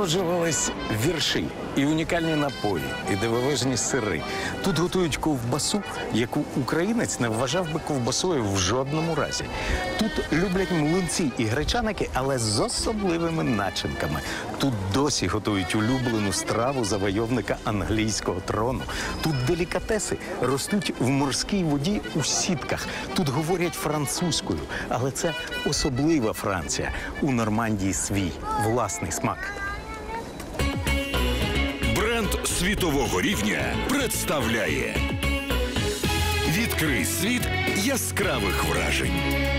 Народжувались вірші, і унікальні напої, і дивовижні сири. Тут готують ковбасу, яку українець не вважав би ковбасою в жодному разі. Тут люблять млинці і гречаники, але з особливими начинками. Тут досі готують улюблену страву завойовника англійського трону. Тут делікатеси ростуть в морській воді у сітках. Тут говорять французькою, але це особлива Франція. У Нормандії свій власний смак. Бренд світового рівня представляє «Відкрий світ яскравих вражень».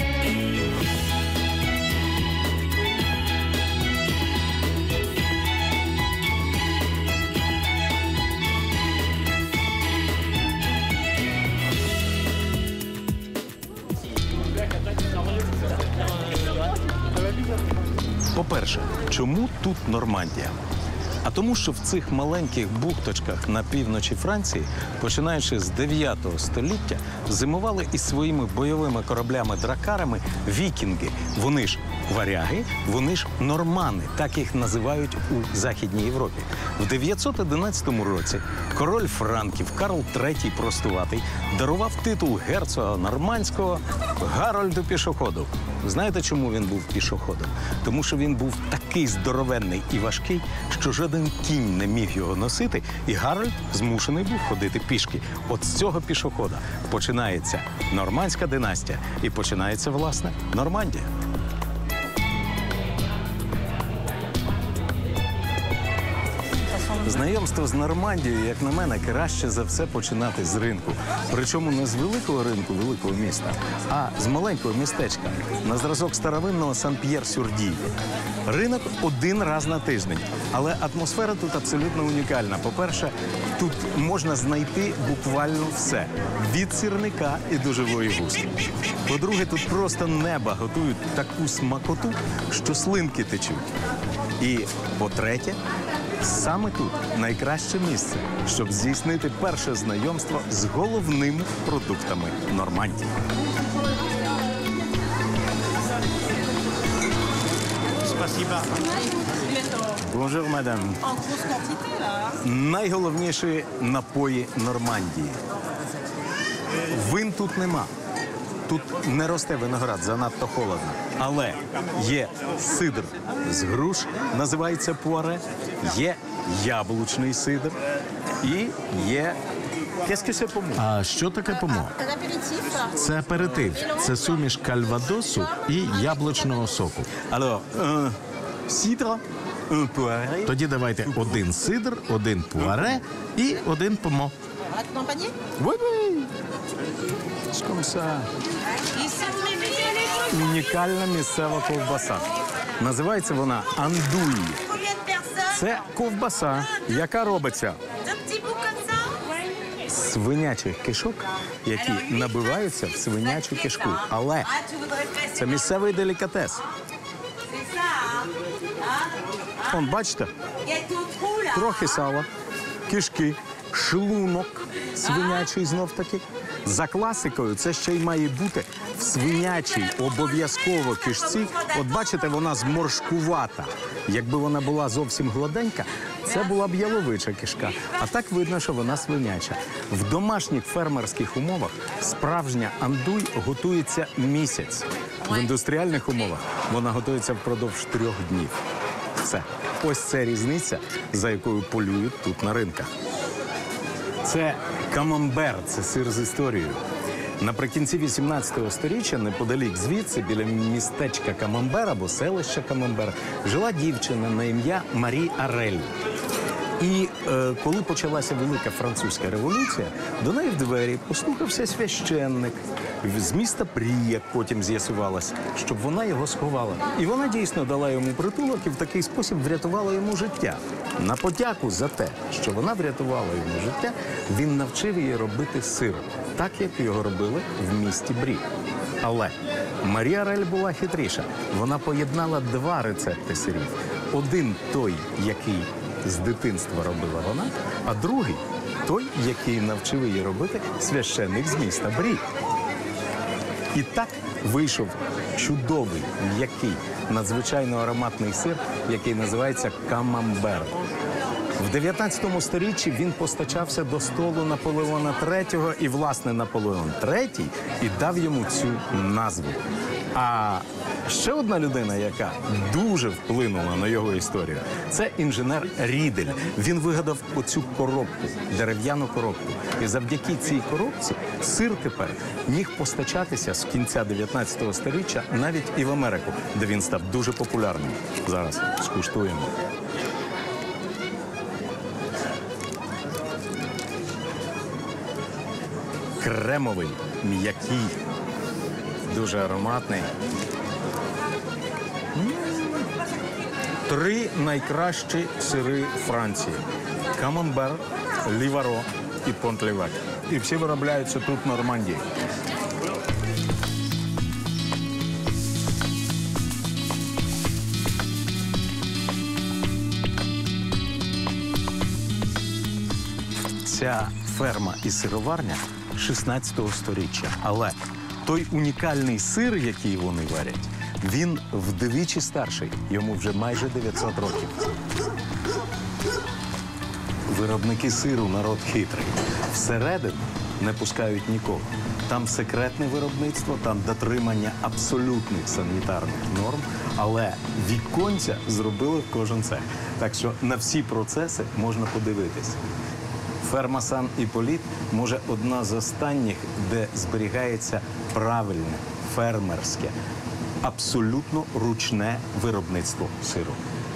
По-перше, чому тут Нормандія? А тому, що в цих маленьких бухточках на півночі Франції, починаючи з 9 століття, зимували із своїми бойовими кораблями-дракарами вікінги. Вони ж варяги, вони ж нормани, так їх називають у Західній Європі. В 911 році король Франків Карл III Простуватий дарував титул герцога нормандського Гарольду Пішоходу. Знаєте, чому він був пішоходом? Тому що він був такий здоровенний і важкий, що жоден кінь не міг його носити, і Гарольд змушений був ходити пішки. От з цього пішохода починається нормандська династія і починається, власне, Нормандія. Знайомство з Нормандією, як на мене, краще за все починати з ринку. Причому не з великого ринку, великого міста, а з маленького містечка, на зразок старовинного Сан-П'єр-Сюр-Діві. Ринок один раз на тиждень, але атмосфера тут абсолютно унікальна. По-перше, тут можна знайти буквально все – від сірника і до живої гуски. По-друге, тут просто неба готують таку смакоту, що слинки течуть. І по-третє, саме тут найкраще місце, щоб здійснити перше знайомство з головними продуктами Нормандії. Bonjour, madame. Найголовніші напої Нормандії. Вин тут нема. Тут не росте виноград, занадто холодно. Але є сидр з груш, називається пуаре, є яблучний сидр і є... А що таке помо? Це аперитив. Це суміш кальвадосу і яблучного соку. Alors, сидр, пуаре. Тоді давайте один сидр, один пуаре і один помо. Oui, oui. C'est comme ça. Унікальна місцева ковбаса. Називається вона андуй. Це ковбаса, яка робиться з свинячих кишок, які набиваються в свинячу кишку. Але це місцевий делікатес. Он, бачите? Трохи сала, кишки, шлунок свинячий знов-таки. За класикою це ще й має бути в свинячій обов'язково кишці. От бачите, вона зморшкувата. Якби вона була зовсім гладенька, це була б яловича кишка. А так видно, що вона свиняча. В домашніх фермерських умовах справжня андуй готується місяць. В індустріальних умовах вона готується впродовж 3 днів. Все. Ось це різниця, за якою полюють тут на ринках. Це камамбер, це сир з історією. Наприкінці 18-го сторіччя, неподалік звідси, біля містечка Камамбер або селища Камамбер, жила дівчина на ім'я Марі Арель. І коли почалася Велика Французька революція, до неї в двері постукався священник з міста Прі, як потім з'ясувалось, щоб вона його сховала. І вона дійсно дала йому притулок і в такий спосіб врятувала йому життя. На подяку за те, що вона врятувала йому життя, він навчив її робити сир, так, як його робили в місті Брі. Але Марія Арель була хитріша. Вона поєднала 2 рецепти сирів. Один той, який з дитинства робила вона, а другий той, який навчив її робити священник з міста Брі. І так вийшов чудовий, м'який, надзвичайно ароматний сир, який називається камамбер. В 19 сторіччі він постачався до столу Наполеона III, і, власне, Наполеон III і дав йому цю назву. А ще одна людина, яка дуже вплинула на його історію, це інженер Рідель. Він вигадав оцю коробку, дерев'яну коробку. І завдяки цій коробці сир тепер міг постачатися з кінця 19 сторіччя навіть і в Америку, де він став дуже популярним. Зараз скуштуємо. Кремовий, м'який, дуже ароматний. 3 найкращі сири Франції. Камамбер, Ліваро і Понт-Левек. І всі виробляються тут, в Нормандії. Ця ферма і сироварня 16 сторіччя. Але той унікальний сир, який вони варять, він вдвічі старший. Йому вже майже 900 років. Виробники сиру – народ хитрий. Всередину не пускають нікого. Там секретне виробництво, там дотримання абсолютних санітарних норм, але віконця зробили в кожен цех. Так що на всі процеси можна подивитись. Ферма Сан-Іполіт, може, одна з останніх, де зберігається правильне, фермерське, абсолютно ручне виробництво сиру.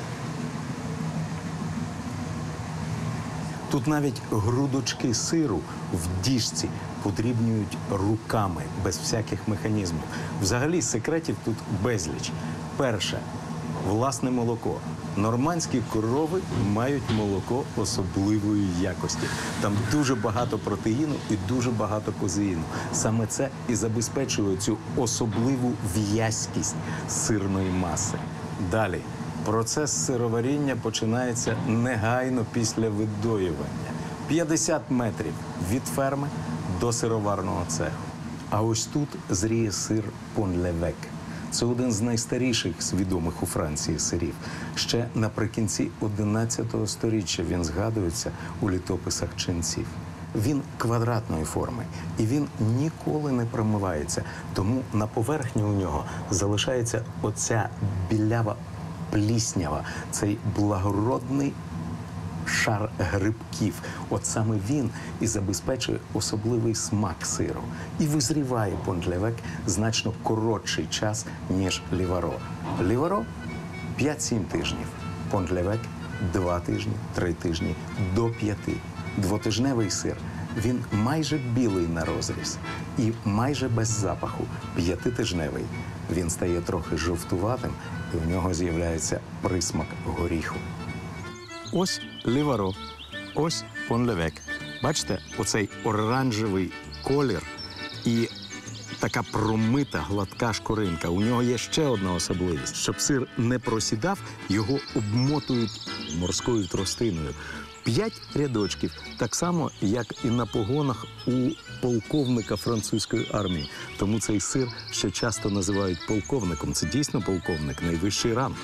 Тут навіть грудочки сиру в діжці подрібнюють руками, без всяких механізмів. Взагалі секретів тут безліч. Перше – власне молоко. Нормандські корови мають молоко особливої якості. Там дуже багато протеїну і дуже багато козеїну. Саме це і забезпечує цю особливу в'язкість сирної маси. Далі. Процес сироваріння починається негайно після видоювання. 50 метрів від ферми до сироварного цеху. А ось тут зріє сир Понт-Левек. Це один з найстаріших з відомих у Франції сирів. Ще наприкінці 11 сторіччя він згадується у літописах ченців. Він квадратної форми, і він ніколи не промивається. Тому на поверхні у нього залишається оця білява пліснява, цей благородний шар грибків. От саме він і забезпечує особливий смак сиру. І визріває Понт-Левек значно коротший час, ніж Ліваро. Ліваро – 5-7 тижнів. Понт-Левек – 2 тижні, 3 тижні, до 5. Двотижневий сир – він майже білий на розріз і майже без запаху. 5-тижневий – він стає трохи жовтуватим, і в нього з'являється присмак горіху. Ось Ліваро, ось Понт-Левек. Бачите, оцей оранжевий колір і така промита гладка шкоринка. У нього є ще одна особливість. Щоб сир не просідав, його обмотують морською тростиною. 5 рядочків, так само, як і на погонах у полковника французької армії. Тому цей сир ще часто називають полковником. Це дійсно полковник, найвищий ранг.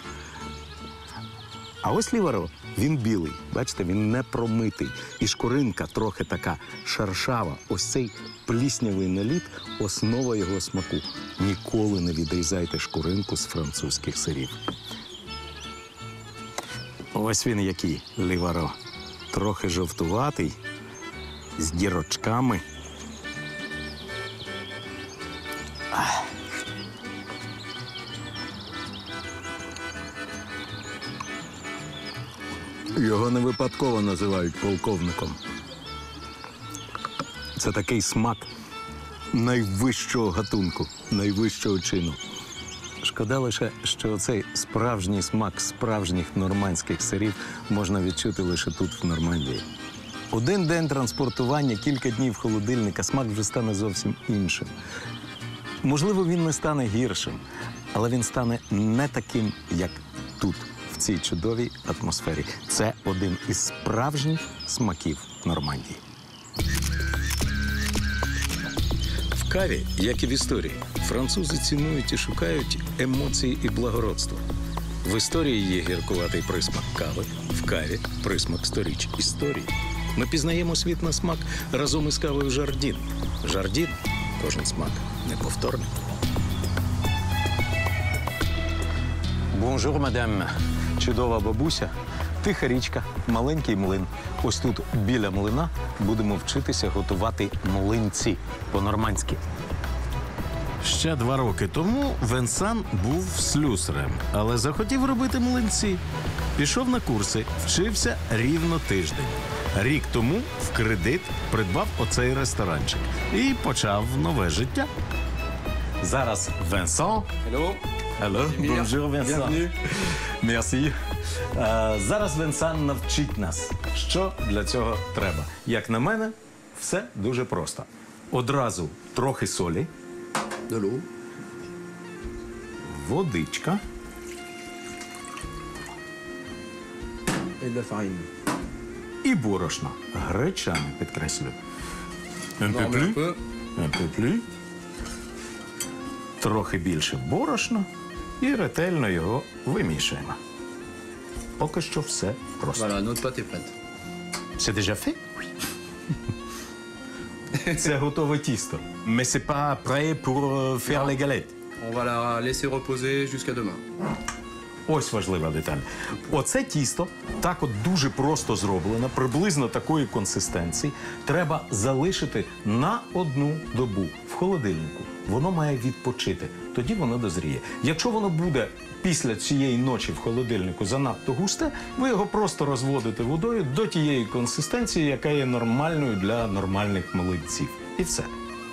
А ось Ліваро, він білий, бачите, він не промитий. І шкоринка трохи така шершава. Ось цей пліснявий наліт – основа його смаку. Ніколи не відрізайте шкоринку з французьких сирів. Ось він який, Ліваро. Трохи жовтуватий, з дірочками. Його не випадково називають полковником. Це такий смак найвищого гатунку, найвищого чину. Шкода лише, що цей справжній смак справжніх нормандських сирів можна відчути лише тут, в Нормандії. Один день транспортування, кілька днів холодильника, смак вже стане зовсім іншим. Можливо, він не стане гіршим, але він стане не таким, як тут, в цій чудовій атмосфері. Це один із справжніх смаків Нормандії. В В каві, як і в історії, французи цінують і шукають емоції і благородство. В історії є гіркуватий присмак кави, в каві – присмак сторіч історії. Ми пізнаємо світ на смак разом із кавою «Жардін». «Жардін» – кожен смак неповторний. Бонжур, мадам. Чудова бабуся, тиха річка, маленький млин. Ось тут біля млина будемо вчитися готувати млинці по-нормандськи. Ще 2 роки тому Венсан був слюсарем, але захотів робити млинці. Пішов на курси, вчився рівно тиждень. Рік тому в кредит придбав оцей ресторанчик і почав нове життя. Зараз Венсан. Hello, bonjour, Vincent. Bienvenue. Merci. Зараз Венсан навчить нас, що для цього треба. Як на мене, все дуже просто. Одразу трохи солі, De l'eau. водичка, Et de la farine. і борошно. Гречане, підкреслю. Un peu On met un plus. peu. Un peu plus. Трохи більше борошна і ретельно його вимішуємо. Поки що все просто. Voilà, notre pâte est prête. C'est déjà fait? Це готове тісто. Mais c'est pas prêt pour faire les galettes. On va la laisser reposer jusqu'à demain. Ось важлива деталь. Оце тісто так от дуже просто зроблено, приблизно такої консистенції. Треба залишити на 1 добу в холодильнику. Воно має відпочити, тоді воно дозріє. Якщо воно буде після цієї ночі в холодильнику занадто густе, ви його просто розводите водою до тієї консистенції, яка є нормальною для нормальних млинців. І все.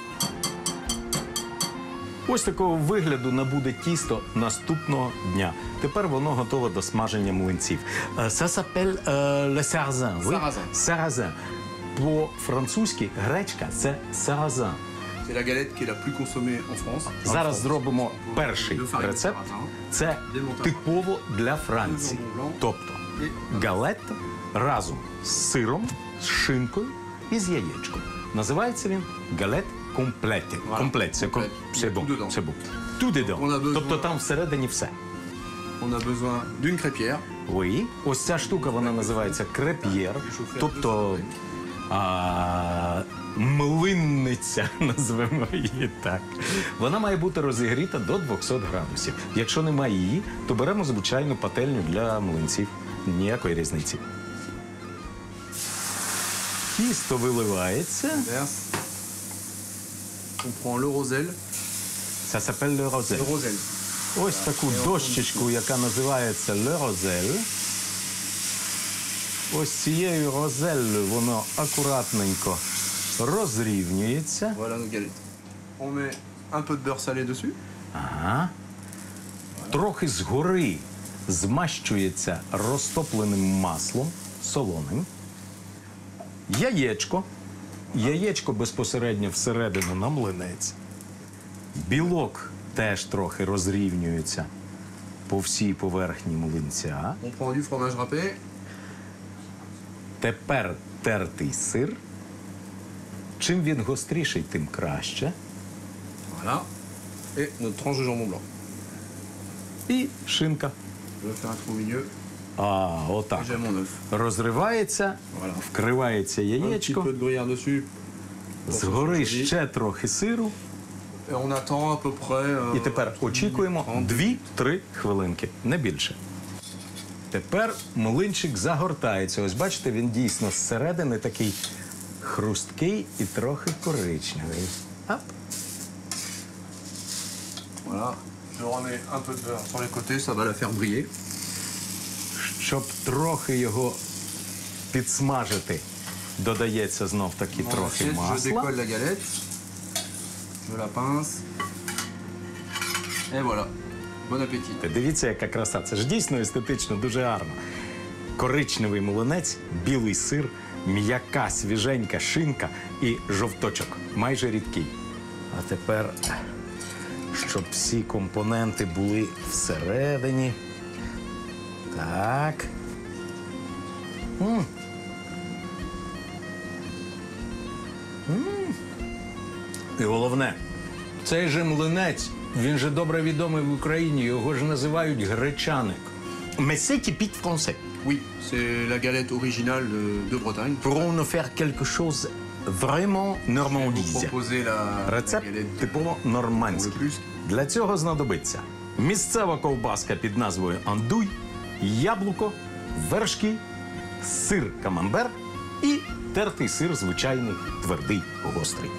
Ось такого вигляду набуде тісто наступного дня. Тепер воно готове до смаження млинців. Ça s'appelle le sarrasin. oui? Sarrasin. Sarrasin. По-французьки гречка – це sarrasin. C'est la galette qui est la plus consommée en France. Зараз En France. зробимо перший De farine de рецепт. sarrasin. Це типово для Франції. Тобто галета разом з сиром, з шинкою і з яєчком. Називається він галет комплете. Voilà. Комплет, це Complète. c'est bon, Tout dedans. c'est bon. Tout dedans. On a besoin- Тобто там всередині все. On a besoin d'une crêpière. Oui. Ось ця штука, вона називається креп'єр, тобто млинниця, назвемо її так. Вона має бути розігріта до 200 градусів. Якщо немає її, то беремо звичайну пательню для млинців. Ніякої різниці. Тісто виливається. Verse. On prend le roselle. Ça s'appelle le roselle. Le roselle. Ось таку дощечку, яка називається le roselle. Ось цією розеллю воно акуратненько розрівнюється. Voilà nos galettes. On met un peu de beurre salé dessus. Ага. Трохи згори змащується розтопленим маслом, солоним. Яєчко. Яєчко безпосередньо всередину на млинець. Білок теж трохи розрівнюється по всій поверхні млинця. On prend du fromage râpé. Тепер тертий сир. Чим він гостріший, тим краще. Voilà. Et notre tranche de jambon blanc. І шинка. Je vais faire un trou au milieu. Отак. Et j'ai mon œuf. Розривається, Voilà. вкривається Un petit яєчко, peu de gruyère dessus. згори ще трохи сиру. Et on attend à peu près. І тепер очікуємо 2-3 хвилинки, не більше. Тепер млинчик загортається. Ось бачите, він дійсно зсередини такий хрусткий і трохи коричневий. Ап. Voilà. Je remets un peu de beurre sur les côtés, ça va la faire briller. Щоб трохи його підсмажити, додається знов таки Dans трохи l'assiette, je масла. décolle la galette. Je la pince. Et voilà. Bon appétit. Дивіться, яка краса. Це ж дійсно естетично, дуже гарно. Коричневий млинець, білий сир, м'яка, свіженька шинка і жовточок, майже рідкий. А тепер, щоб всі компоненти були всередині. Так. І головне, Цей же млинець, він же добре відомий в Україні, його ж називають гречаник. Mais c'est typique français. Oui, c'est la galette originale de Bretagne. Pour nous faire quelque chose vraiment Vous normandisé. proposez la Рецепт galette типово нормандський. Для цього знадобиться місцева ковбаска під назвою андуй, яблуко, вершки, сир камамбер і тертий сир звичайний, твердий, гострий.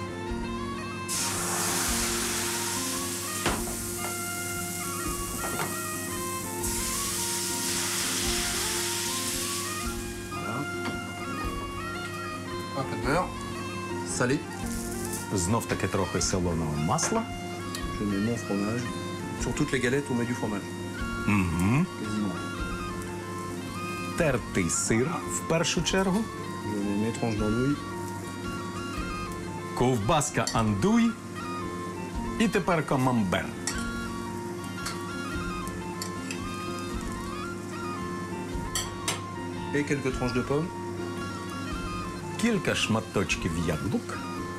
un peu de beurre, salé. Знов таки трохи солоного масла. Je mets mon fromage. Sur toutes les galettes, on met du fromage. Quasiment. Тертий сир в першу чергу. Je mets mes tranches d'andouille. Ковбаска андуй і тепер камамбер. Et quelques tranches de pommes. Кілька шматочків яблук.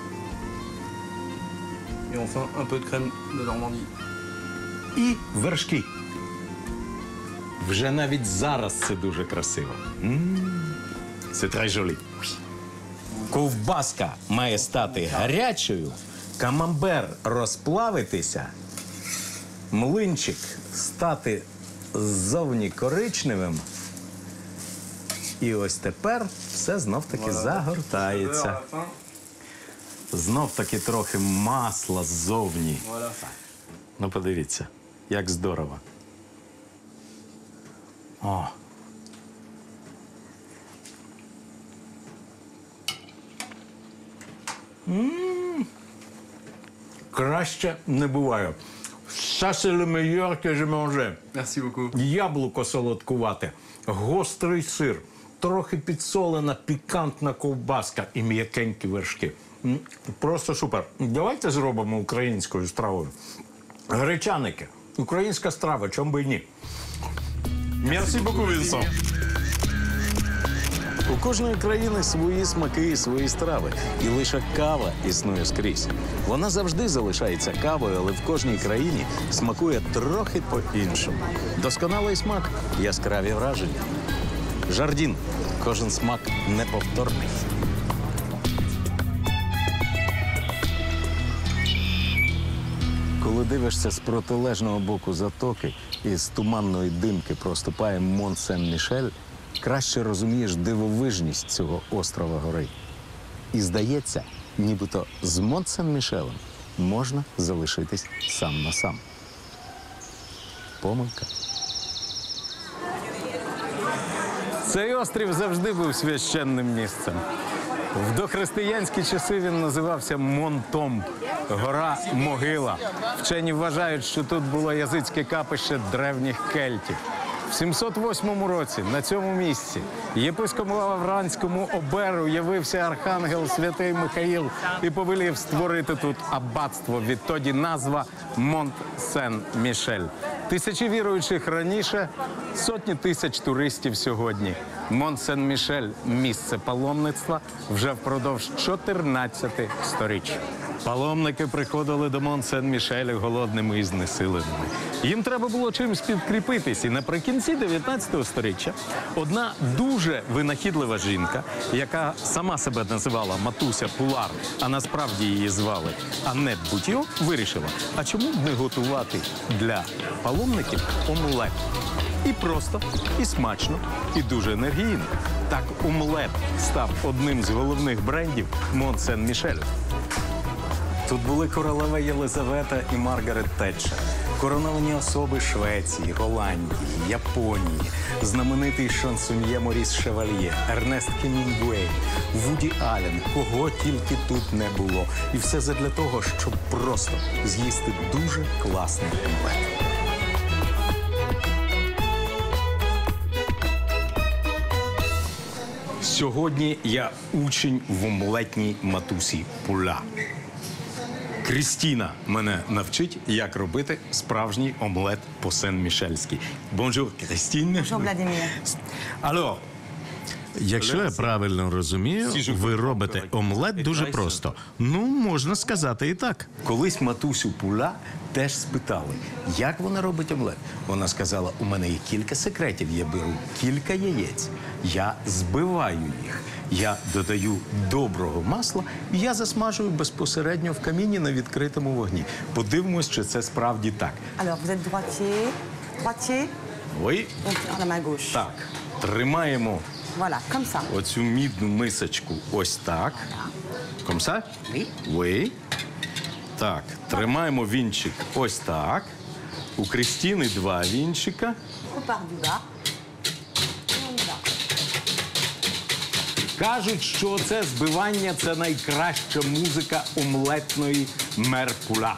Et enfin, un peu de crème de Normandie. І вершки. Вже навіть зараз це дуже красиво. Це très joli. Ковбаска має стати гарячою, камамбер розплавитися, млинчик стати ззовні коричневим. І ось тепер все знов-таки загортається. Beurre à la fin. Знов-таки трохи масла ззовні. Voilà. Ну, подивіться, як здорово. О. Краще не буває. Ça, c'est le meilleur que j'ai mangé. Merci beaucoup. Яблуко солодкувате, гострий сир, трохи підсолена, пікантна ковбаска і м'якенькі вершки. Просто супер. Давайте зробимо українською стравою. Гречаники. Українська страва, чому би і ні. Merci beaucoup, Vincent. У кожної країни свої смаки і свої страви. І лише кава існує скрізь. Вона завжди залишається кавою, але в кожній країні смакує трохи по-іншому. Досконалий смак, яскраві враження. Жардін. Кожен смак неповторний. Коли дивишся з протилежного боку затоки і з туманної димки проступає Монт-Сен-Мішель, краще розумієш дивовижність цього острова гори. І здається, нібито з Монт-Сен-Мішелем можна залишитись сам на сам. Помилка. Цей острів завжди був священним місцем. В дохристиянські часи він називався Монтомб – гора-могила. Вчені вважають, що тут було язицьке капище древніх кельтів. В 708 році на цьому місці єпископу Лавранському оберу явився архангел святий Михаїл і повелів створити тут аббатство. Відтоді назва Монт-Сен-Мішель. Тисячі віруючих раніше, сотні тисяч туристів сьогодні. Монт-Сен-Мішель – місце паломництва вже впродовж 14 сторіч. Паломники приходили до Монт-Сен-Мішеля голодними і знесиленими. Їм треба було чимось підкріпитись. І наприкінці 19 сторіччя одна дуже винахідлива жінка, яка сама себе називала Матуся Пулар, а насправді її звали Аннет Бутіо, вирішила, а чому б не готувати для паломників омлет? І просто, і смачно, і дуже енергійно. Так омлет став одним з головних брендів Монт-Сен-Мішелю. Тут були королева Єлизавета і Маргарет Тетчер, короновані особи Швеції, Голландії, Японії, знаменитий шансоньє Моріс Шевальє, Ернест Хемінгуей, Вуді Аллен, кого тільки тут не було. І все задля того, щоб просто з'їсти дуже класний омлет. Сьогодні я учень в омлетній матусі Пуля. Крістіна мене навчить, як робити справжній омлет по-сен-мішельськи. Bonjour, Christine. Bonjour, Vladimir. Alors, Якщо я правильно розумію, ви робите омлет дуже просто. Ну, можна сказати і так. Колись матусю Пула теж спитали, як вона робить омлет. Вона сказала, у мене є кілька секретів. Я беру кілька яєць, я збиваю їх, я додаю доброго масла і я засмажую безпосередньо в каміні на відкритому вогні. Подивимось, чи це справді так. Alors, vous êtes droitier, droitier, Ой, donc la main gauche. так, тримаємо Voilà, comme ça. оцю мідну мисочку ось так. Комса? Oui. Oui. Так, тримаємо вінчик ось так. У Крістіни 2 вінчика. On part du bas. Et on y va. Кажуть, що це збивання – це найкраща музика омлетної Мер Пула.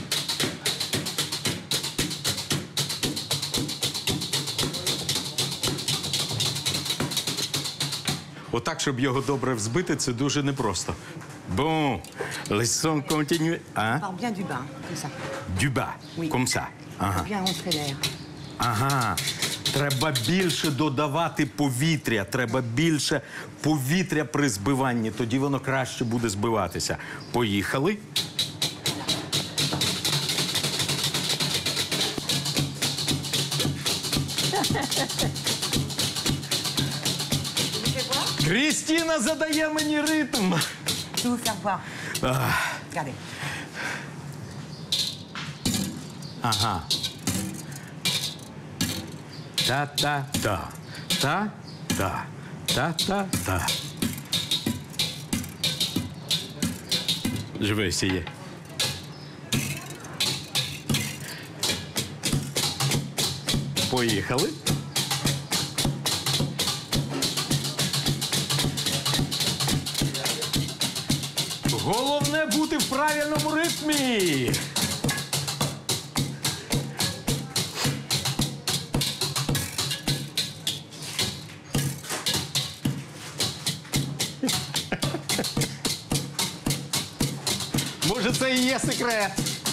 Отак, щоб його добре взбити, це дуже непросто. Bon, laissons continuer. On Hein? part bien du bas, comme ça. Du bas, Oui. comme ça. Ага. Bien rentrer l'air. Ага. Треба більше додавати повітря, треба більше повітря при збиванні, тоді воно краще буде збиватися. Поїхали. Крістіна задає мені ритм. Je vais vous faire voir. Regardez. Ага. Та-та-та. Та-та. Та-та-та. Je vais essayer. Поїхали. Головне бути в правильному ритмі. Може, це і є секрет.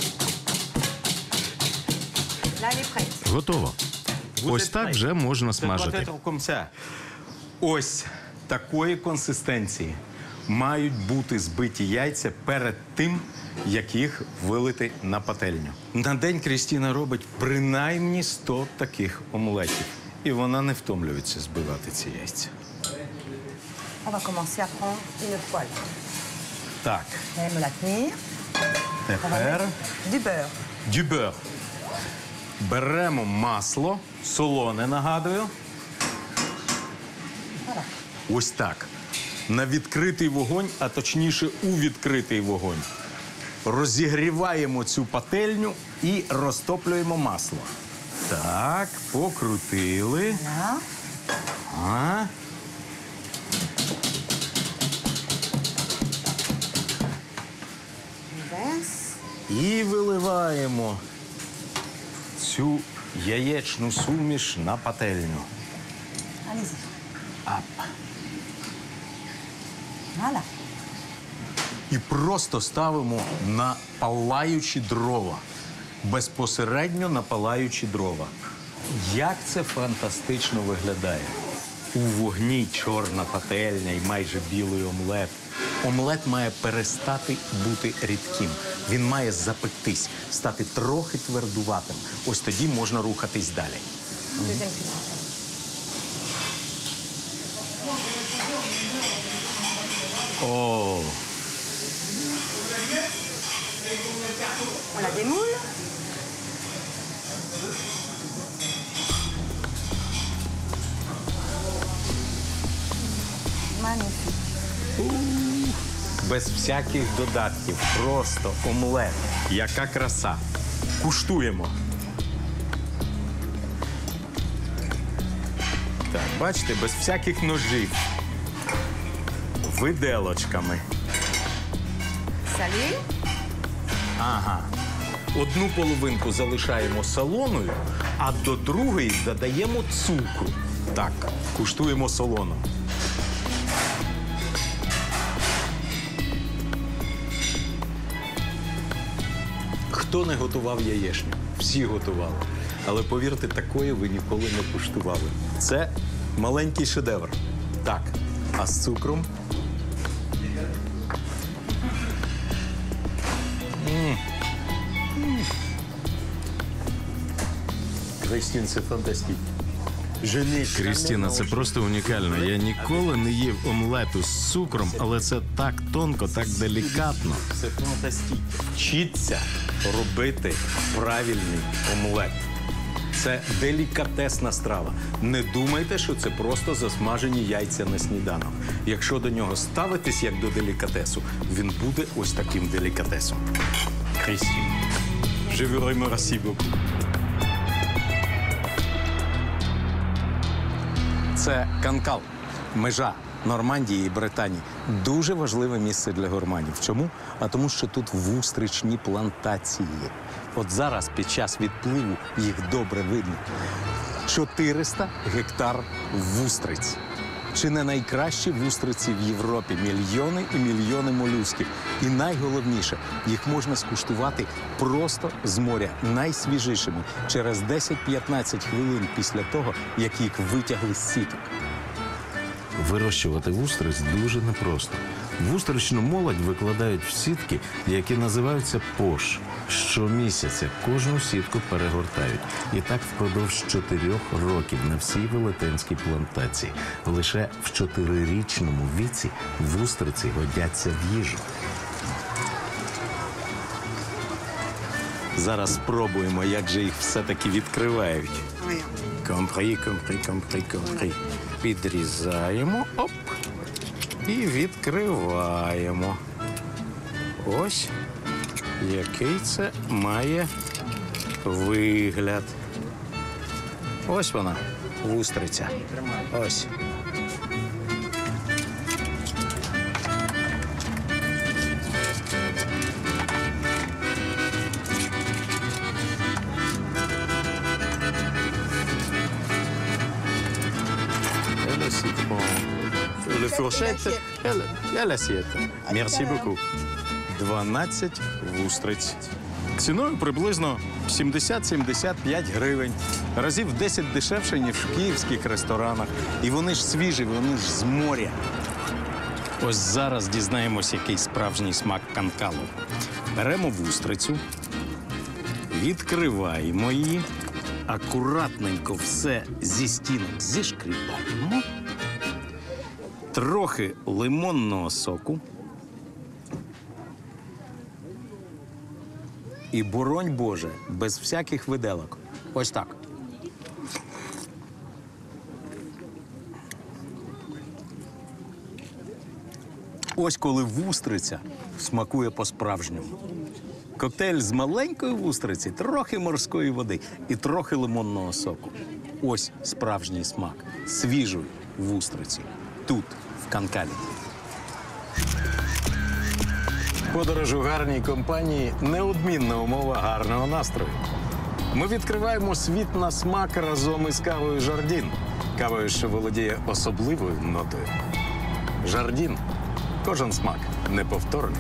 Là, elle est prête. Готово. Ось так вже можна смажити. Ось такої консистенції мають бути збиті яйця перед тим, як їх вилити на пательню. На день Крістіна робить принаймні 100 таких омлетів. І вона не втомлюється збивати ці яйця. On va commencer à prendre une poêle. Так, Vous allez me la tenir. On va тепер mettre du beurre. дюбер. Беремо масло, солоне, нагадую. Ось так. На відкритий вогонь, а точніше у відкритий вогонь. Розігріваємо цю пательню і розтоплюємо масло. Так, покрутили. Là. А. On verse. І виливаємо цю яєчну суміш на пательню. Allez-y. Ап. Voilà. І просто ставимо на палаючі дрова. Безпосередньо на палаючі дрова. Як це фантастично виглядає. У вогні чорна пательня і майже білий омлет. Омлет має перестати бути рідким. Він має запектись, стати трохи твердуватим. Ось тоді можна рухатись далі. Deuxième cuisson. О, On la démoule. Magnifique. без всяких додатків. Просто омлет. Яка краса. Куштуємо. Так, бачите, без всяких ножів. Виделочками. Salé. Ага. Одну половинку залишаємо солоною, а до другої додаємо цукру. Так, куштуємо солону. Хто не готував яєчню? Всі готували. Але повірте, такої ви ніколи не куштували. Це маленький шедевр. Так, а з цукром? Кристин, це фантастично. Крістіна, це просто унікально. Я ніколи не їв омлету з цукром, але це так тонко, так делікатно. Це фантастично. Вчіться робити правильний омлет. Це делікатесна страва. Не думайте, що це просто засмажені яйця на сніданок. Якщо до нього ставитись як до делікатесу, він буде ось таким делікатесом. Крістін, je vous remercie beaucoup. Це Канкал, межа Нормандії і Британії. Дуже важливе місце для гурманів. Чому? А тому, що тут вустричні плантації. От зараз, під час відпливу, їх добре видно. 400 гектар вустриць. Чи не найкращі вустриці в Європі? Мільйони і мільйони молюсків. І найголовніше, їх можна скуштувати просто з моря, найсвіжішими, через 10-15 хвилин після того, як їх витягли з сіток. Вирощувати вустриць дуже непросто. Вустричну молодь викладають в сітки, які називаються пош. Щомісяця кожну сітку перегортають. І так впродовж 4 років на всій велетенській плантації. Лише в 4-річному віці вустриці годяться в їжу. Зараз спробуємо, як же їх все-таки відкривають. Компри. Підрізаємо, оп, і відкриваємо. Ось який це має вигляд. Ось вона, вустриця. Ось. Le fourchette et l'assiette. Merci beaucoup. 12 вустриць. Ціною приблизно 70-75 гривень. Разів в 10 дешевше, ніж в київських ресторанах. І вони ж свіжі, вони ж з моря. Ось зараз дізнаємось, який справжній смак канкалу. Беремо вустрицю, відкриваємо її, акуратненько все зі стінок зішкрібаємо. Трохи лимонного соку. І, боронь Боже, без всяких виделок. Ось так. Ось коли вустриця смакує по-справжньому. Коктейль з маленької вустриці, трохи морської води і трохи лимонного соку. Ось справжній смак свіжої вустриці. Тут, в Канкалі. Подорож у гарній компанії – неодмінна умова гарного настрою. Ми відкриваємо світ на смак разом із кавою «Жардін». Кавою, що володіє особливою нотою. «Жардін» – кожен смак неповторний.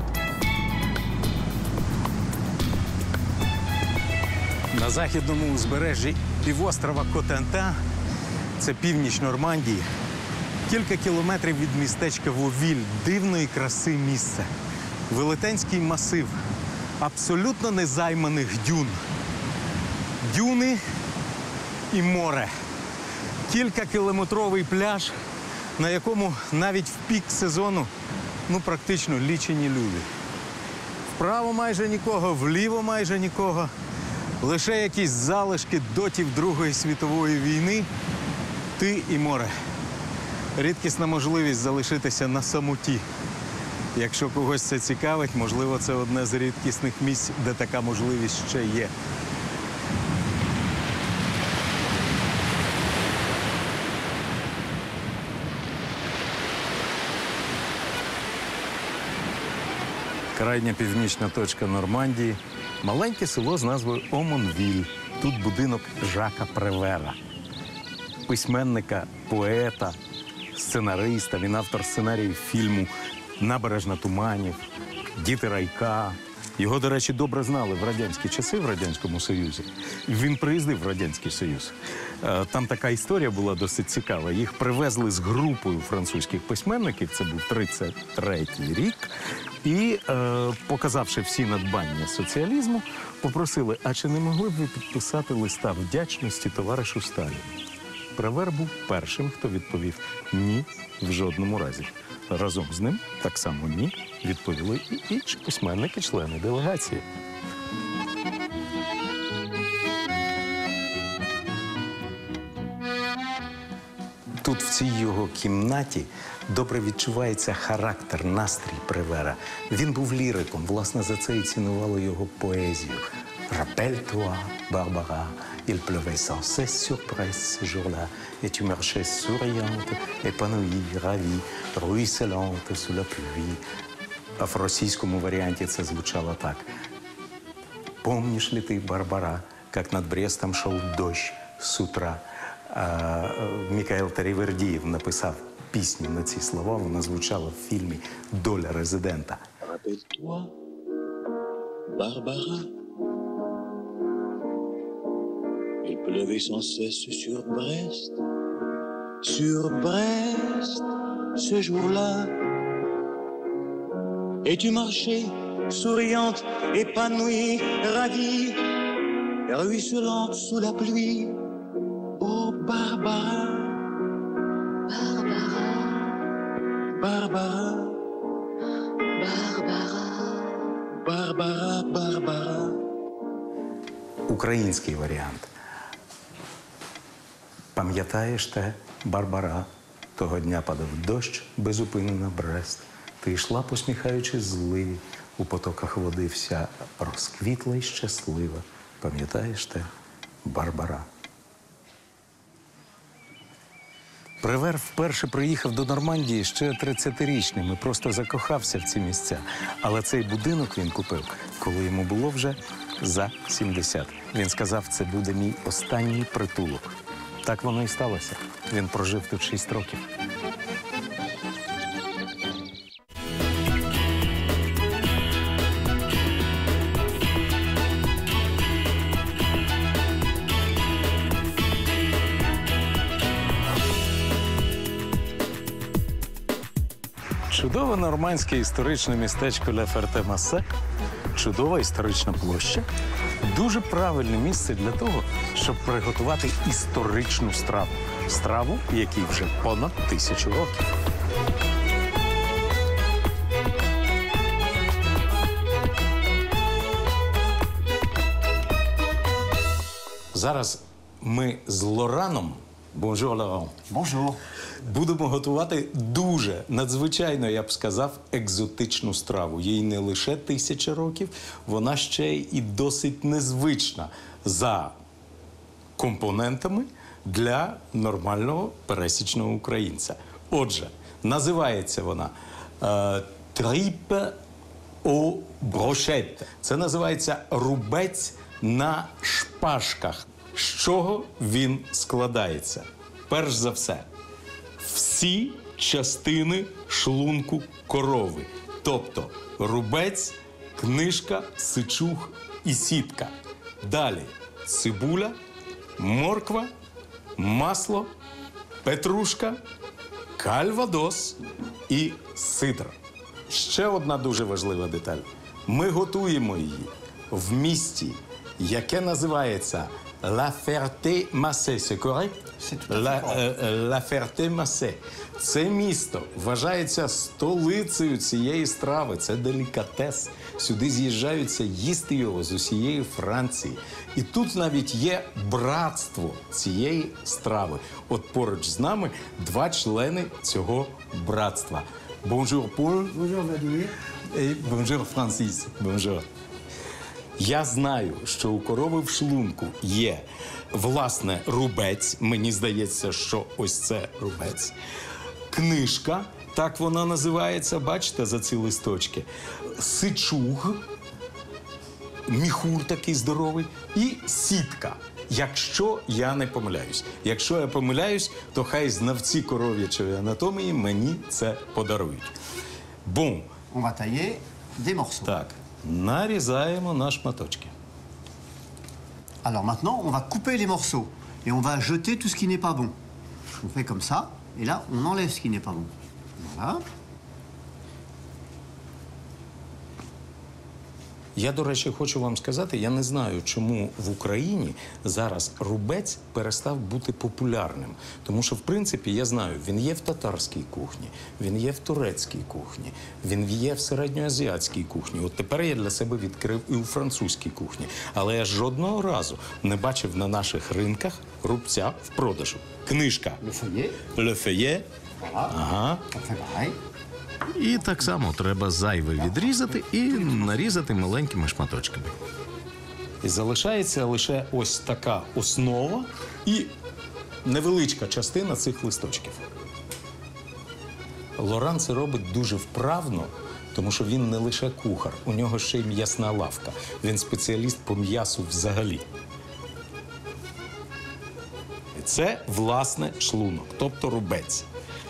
На західному узбережжі півострова Котента – це північ Нормандії. Кілька кілометрів від містечка Вовіль, дивної краси місце. Велетенський масив абсолютно незайманих дюн. Дюни і море. Кількакілометровий пляж, на якому навіть в пік сезону практично лічені люди. Вправо майже нікого, вліво майже нікого. Лише якісь залишки дотів Другої світової війни. Ти і море. Рідкісна можливість залишитися на самоті. Якщо когось це цікавить, можливо, це одне з рідкісних місць, де така можливість ще є. Крайня північна точка Нормандії – маленьке село з назвою Омонвіль. Тут будинок Жака Превера. Письменника, поета, сценариста. Він автор сценаріїв фільму «Набережна туманів», «Діти райка», Його, до речі, добре знали в радянські часи, в Радянському Союзі. Він приїздив в Радянський Союз. Там така історія була досить цікава. Їх привезли з групою французьких письменників, це був 33-й рік, і, показавши всі надбання соціалізму, попросили, а чи не могли б ви підписати листа вдячності товаришу Сталіну? Превер був першим, хто відповів «ні» в жодному разі. Разом з ним так само «ні» відповіли і інші письменники, члени делегації. Тут, в цій його кімнаті, добре відчувається характер, настрій Превера. Він був ліриком, власне, за це і цінували його поезію. «Rappelle-toi, Barbara, il pleuvait sans cesse sur Brest ce jour-là, et tu marchais souriante, épanouie, ravie, ruisselante sous la pluie». А в російському варіанті це звучало так. «Помнишь ли ты, Барбара, как над Брестом шел дождь с утра?» Мікаел Таривердієв написав пісню на ці слова, вона звучала в фільмі «Доля резидента». Rappelle-toi, Barbara, il pleuvait sans cesse sur Brest, ce jour-là. Et tu marchais, souriante, épanouie, ravie, ruisselante sous la pluie. Oh Barbara, Barbara, Barbara, Barbara, Barbara, Barbara. Український варіант. Пам'ятаєш те, Барбара? Того дня падав дощ безупинно на Брест. Ти йшла, посміхаючись зливі, у потоках води вся розквітла й щаслива. Пам'ятаєш те, Барбара? Превер вперше приїхав до Нормандії ще 30-річним і просто закохався в ці місця. Але цей будинок він купив, коли йому було вже за 70. Він сказав, це буде мій останній притулок. Так воно і сталося. Він прожив тут 6 років. Чудове нормандське історичне містечко Ля Ферте-Массе, чудова історична площа, дуже правильне місце для того, щоб приготувати історичну страву. Страву, якій вже понад 1000 років. Зараз ми з Лораном, бонжур, Лоран, Bonjour. будемо готувати дуже, надзвичайно, я б сказав, екзотичну страву. Їй не лише 1000 років, вона ще і досить незвична за компонентами для нормального пересічного українця. Отже, називається вона тріпе о брошетте. Це називається рубець на шпажках. З чого він складається? Перш за все, всі частини шлунку корови. Тобто рубець, книжка, сичуг і сітка. Далі цибуля, морква, масло, петрушка, кальвадос і сидр. Ще одна дуже важлива деталь. Ми готуємо її в місті, яке називається La Ferté-Massé. C'est correct? La Ferté-Massé. Це місто вважається столицею цієї страви. Це делікатес. Сюди з'їжджаються їсти його з усієї Франції. І тут навіть є братство цієї страви. От поруч з нами 2 члени цього братства. Bonjour, Paul. Bonjour Vladimir. Et bonjour, Francis. Bonjour. Я знаю, що у корови в шлунку є, власне, рубець. Мені здається, що ось це рубець. Книжка, так вона називається, бачите, за ці листочки. Сичуг, міхур такий здоровий, і сітка. Якщо я не помиляюсь. Якщо я помиляюсь, то хай знавці коров'ячої анатомії мені це подарують. Бон. On va tailler des morceaux. Так, нарізаємо на шматочки. Alors maintenant, on va couper les morceaux et on va jeter tout ce qui n'est pas bon. On fait comme ça, et là, on enlève ce qui n'est pas bon. Voilà. Я, до речі, хочу вам сказати, я не знаю, чому в Україні зараз рубець перестав бути популярним. Тому що, в принципі, я знаю, він є в татарській кухні, він є в турецькій кухні, він є в середньоазіатській кухні. От тепер я для себе відкрив і у французькій кухні. Але я жодного разу не бачив на наших ринках рубця в продажу. Книжка Le feuillet. Le Feuillet. Voilà. Ага. On fait pareil. І так само треба зайве відрізати і нарізати маленькими шматочками. І залишається лише ось така основа і невеличка частина цих листочків. Лоран це робить дуже вправно, тому що він не лише кухар, у нього ще й м'ясна лавка. Він спеціаліст по м'ясу взагалі. І це, власне, шлунок, тобто рубець.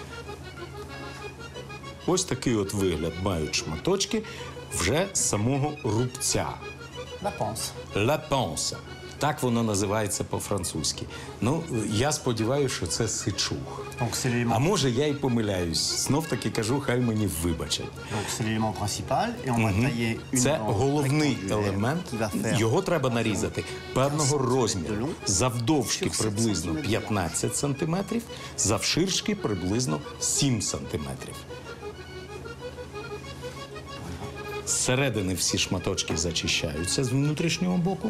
Ось такий от вигляд мають шматочки вже з самого рубця. La panse. La panse. Так воно називається по-французьки. Ну, я сподіваюся, що це сичух. Donc c'est l'élément. А може, я й помиляюсь. Знов-таки кажу, хай мені вибачать. Donc c'est l'élément principal et on va tailler une Це branche головний rectangulaire елемент. qui va faire Його треба нарізати певного розміру. long, Завдовжки sur 7 приблизно сантиметрів. 15 сантиметрів, завширшки приблизно 7 сантиметрів. Зсередини всі шматочки зачищаються з внутрішнього боку.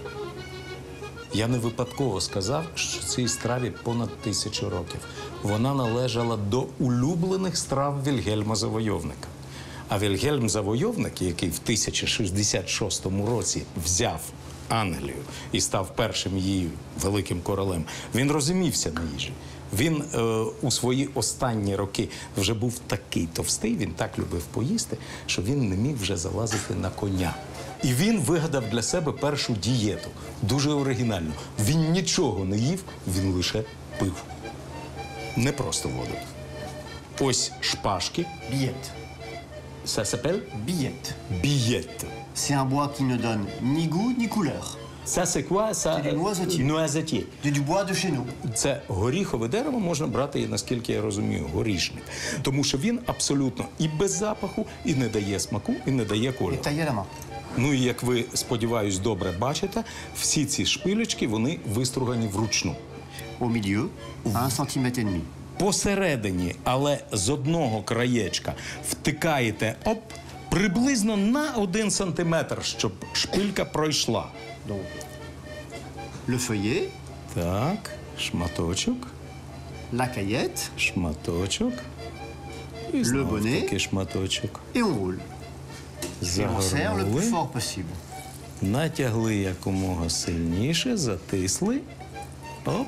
Я не випадково сказав, що цій страві понад 1000 років. Вона належала до улюблених страв Вільгельма Завойовника. А Вільгельм Завойовник, який в 1066 році взяв Англію і став першим її великим королем, він розумівся на їжі. Він у свої останні роки вже був такий товстий, він так любив поїсти, що він не міг вже залазити на коня. І він вигадав для себе першу дієту, дуже оригінальну. Він нічого не їв, він лише пив. Не просто воду. Ось шпажки. billette. Ça s'appelle Billette. billette. C'est un bois qui ne donne ni goût ni couleur. Ça c'est quoi? Ça... C'est du noisetier. Noisetier. C'est du bois de chez nous. Це горіхове дерево можна брати, наскільки я розумію, горішник. Тому що він абсолютно і без запаху, і не дає смаку, і не дає Et кольору. tailler à la main. Ну і як ви, сподіваюсь, добре бачите, всі ці шпилечки, вони вистругані вручну. Au milieu, à 1,5 cm. Посередині, але з одного краєчка втикаєте приблизно на 1 сантиметр, щоб шпилька пройшла. Donc, le feuillet, Так, шматочок, la caillette, шматочок. І знову bonnet. таки шматочок. et on roule. Et on serre le plus Загорнули, fort possible. натягли якомога сильніше, затисли. Оп.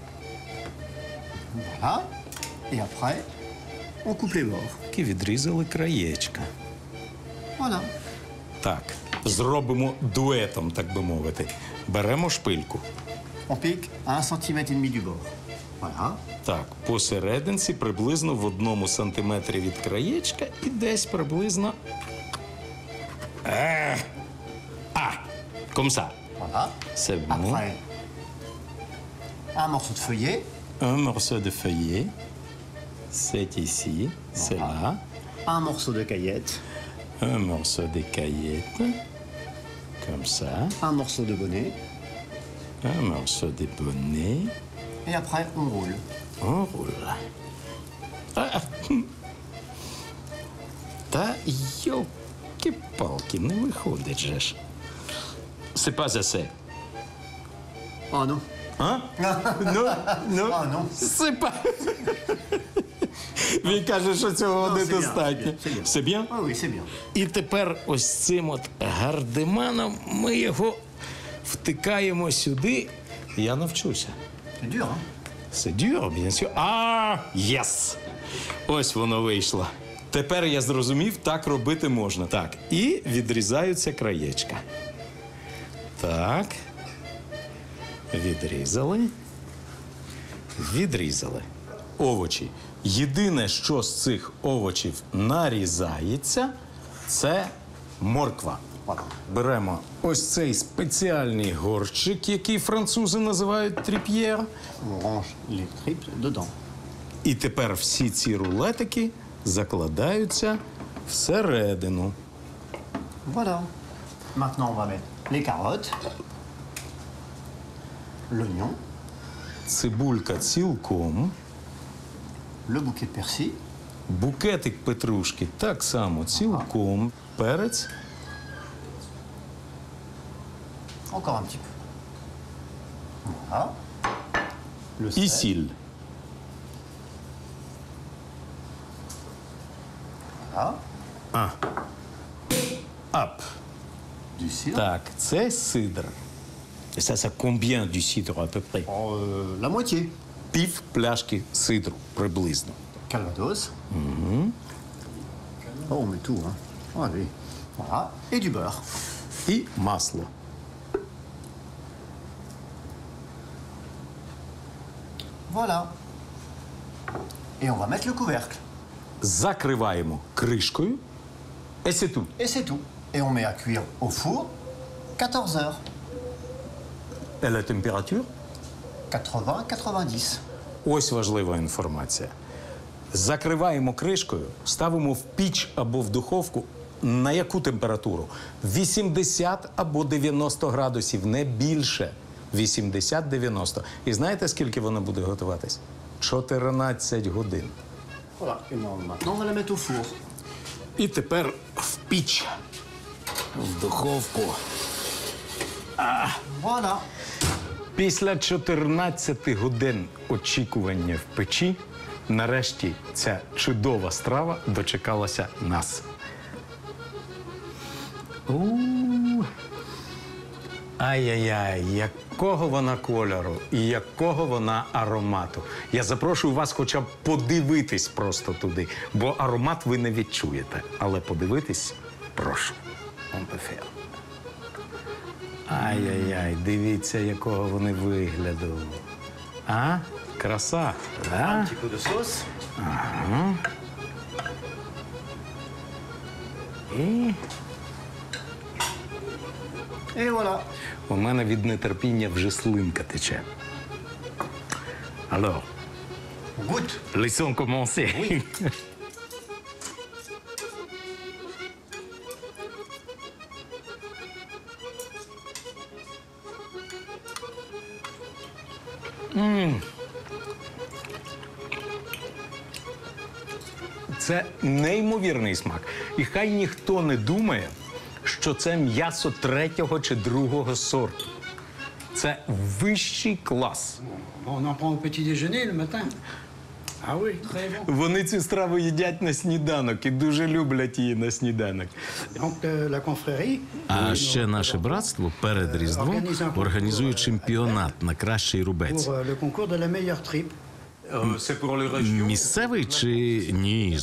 Voilà. Et après, on coupe les bords. І відрізали краєчка. Voilà. Так, зробимо дуетом, так би мовити. Беремо шпильку. On pique à 1,5 cm du bord. Voilà. Так, посерединці приблизно в 1 сантиметрі від краєчка і десь приблизно... Comme ça. Voilà. C'est bon. Après, un morceau de feuillet. Un morceau de feuillet. C'est ici, c'est là. Un morceau de caillette. Un morceau de caillette. Comme ça. Un morceau de bonnet. Un morceau de bonnet. Et après, on roule. On roule. Та йолки-палки, не виходить же ж. C'est pas assez. Oh non. А? Ну, Ah non. c'est pas... Він каже, що цього Ну, недостатньо. c'est bien. C'est bien? Ah oui, c'est bien. І тепер ось цим от гардеманом ми його втикаємо сюди. Я навчуся. C'est dur, hein? C'est dur, bien sûr. Yes! Ось воно вийшло. Тепер я зрозумів, так робити можна. Так, і відрізаються краєчка. Так. Відрізали. Відрізали. Овочі. Єдине, що з цих овочів нарізається, це морква. Voilà. Беремо ось цей спеціальний горщик, який французи називають тріп'єр. On range les tripes dedans. І тепер всі ці рулетики закладаються всередину. Voilà. Maintenant, on va mettre les carottes, l'oignon, Цибулька цілком, le bouquet de persil, букетик петрушки так само цілком, перець encore un petit peu. Voilà. Le і sel. сіль. Voilà. Ап. Du cidre. Так, це сидр. І це combien du cidre, à peu près? La moitié. Пів пляшки сидру приблизно. Calvados. Oh, on met tout, hein. Allez. Voilà. Et du beurre. І масло. Voilà. Et on va mettre le couvercle. Закриваємо кришкою. Et c'est tout. Et c'est tout. Et on met à cuire au four 14 heures. Et la température? 80-90. Ось важлива інформація. Закриваємо кришкою, ставимо в піч або в духовку. На яку температуру? 80 або 90 градусів, не більше. 80-90. І знаєте, скільки вона буде готуватись? 14 годин. Voilà. Et maintenant, on va la mettre au four. І тепер в піч. В духовку. Voilà. Після 14 годин очікування в печі, нарешті ця чудова страва дочекалася нас. Ай-яй-яй, якого вона кольору і якого вона аромату. Я запрошую вас хоча б подивитись просто туди, бо аромат ви не відчуєте. Але подивитись прошу. On peut faire. Ай-яй-яй, дивіться, якого вони вигляду. А? Краса, Un да? petit peu de sauce. І Et voilà. у мене від нетерпіння вже слинка тече. Alors, On goûte. laissons commencer. Це неймовірний смак. І хай ніхто не думає, що це м'ясо 3-го чи 2-го сорту. Це вищий клас. On en prend au petit déjeuner le matin. Ah oui, très bon. Вони цю страву їдять на сніданок і дуже люблять її на сніданок. Donc la confrérie. А ще наше братство перед Різдвом організує чемпіонат на кращий рубець. Pour le concours de la meilleure tripe. Місцевий чи ні,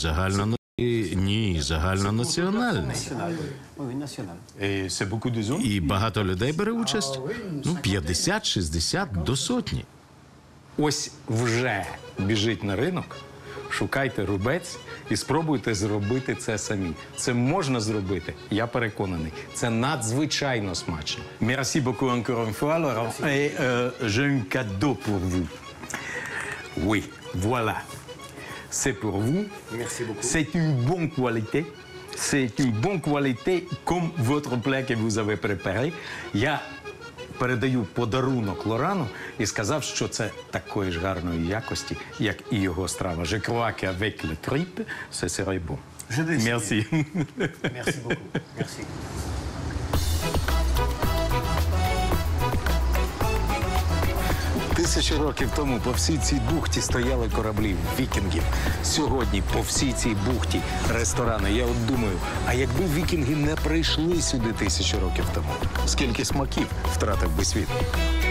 загальнонаціональний. Oui, national. Et c'est beaucoup de zones. І багато людей бере участь? 50, 60 до сотні. Ось вже біжіть на ринок, шукайте рубець і спробуйте зробити це самі. Це можна зробити, я переконаний. Це надзвичайно смачно. Merci beaucoup encore une fois, Laurent. Et j'ai un cadeau pour vous. Oui, voilà. C'est pour vous. Merci beaucoup. C'est une bonne qualité. C'est une bonne qualité comme votre plat que vous avez préparé. Я передаю подарунок Лорану і сказав, що це такої ж гарної якості, як і його страва. Je crois qu'avec le tripe, ce serait bon. Je vais essayer. Merci. Merci beaucoup. Merci. Тисячі років тому по всій цій бухті стояли кораблі вікінгів. Сьогодні по всій цій бухті ресторани. Я от думаю, а якби вікінги не прийшли сюди 1000 років тому, скільки смаків втратив би світ?